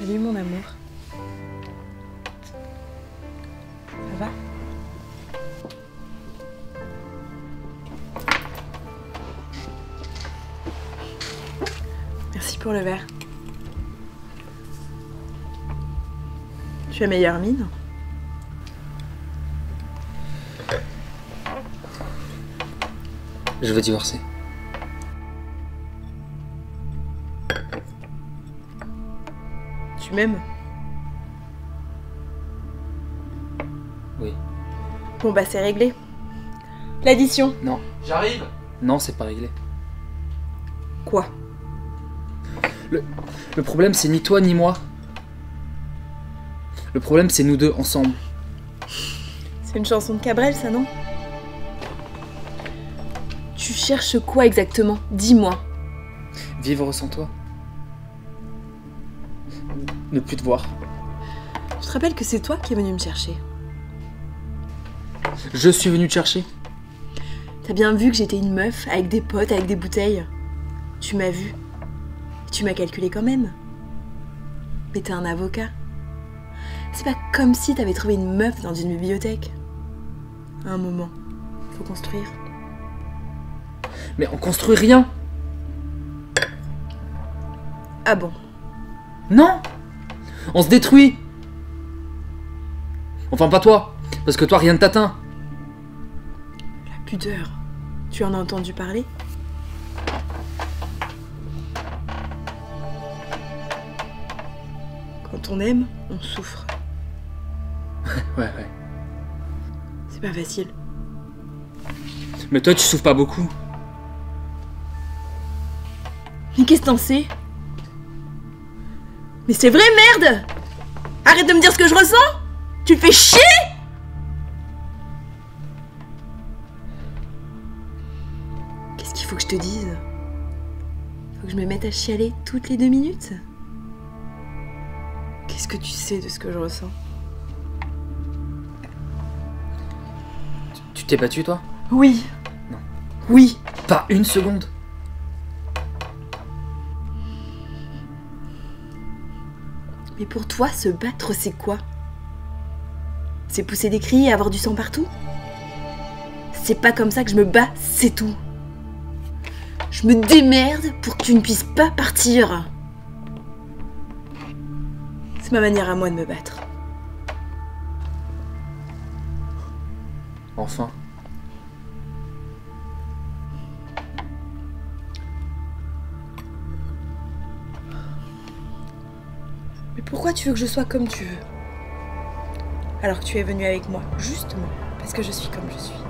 Salut mon amour. Ça va? Merci pour le verre. Tu as meilleure mine? Je veux divorcer. Tu m'aimes? Oui. Bon bah c'est réglé. L'addition. Non. J'arrive. Non, c'est pas réglé. Quoi? Le problème, c'est ni toi ni moi. Le problème, c'est nous deux, ensemble. C'est une chanson de Cabrel ça, non? Tu cherches quoi exactement? Dis-moi. Vivre sans toi. Ne plus te voir. Tu te rappelles que c'est toi qui es venu me chercher? Je suis venu te chercher. T'as bien vu que j'étais une meuf, avec des potes, avec des bouteilles. Tu m'as vu. Et tu m'as calculé quand même. Mais t'es un avocat. C'est pas comme si t'avais trouvé une meuf dans une bibliothèque. À un moment, faut construire. Mais on construit rien. Ah bon? Non. On se détruit. Enfin, pas toi. Parce que toi, rien ne t'atteint. La pudeur. Tu en as entendu parler? Quand on aime, on souffre. Ouais. C'est pas facile. Mais toi, tu souffres pas beaucoup. Mais qu'est-ce que t'en sais? Mais c'est vrai, merde! Arrête de me dire ce que je ressens! Tu me fais chier! Qu'est-ce qu'il faut que je te dise? Faut que je me mette à chialer toutes les 2 minutes? Qu'est-ce que tu sais de ce que je ressens? Tu t'es battu, toi? Oui. Non. Oui. Pas une seconde. Mais pour toi, se battre, c'est quoi? C'est pousser des cris et avoir du sang partout? C'est pas comme ça que je me bats, c'est tout. Je me démerde pour que tu ne puisses pas partir. C'est ma manière à moi de me battre. Enfin. Mais pourquoi tu veux que je sois comme tu veux? Alors que tu es venu avec moi, justement, parce que je suis comme je suis.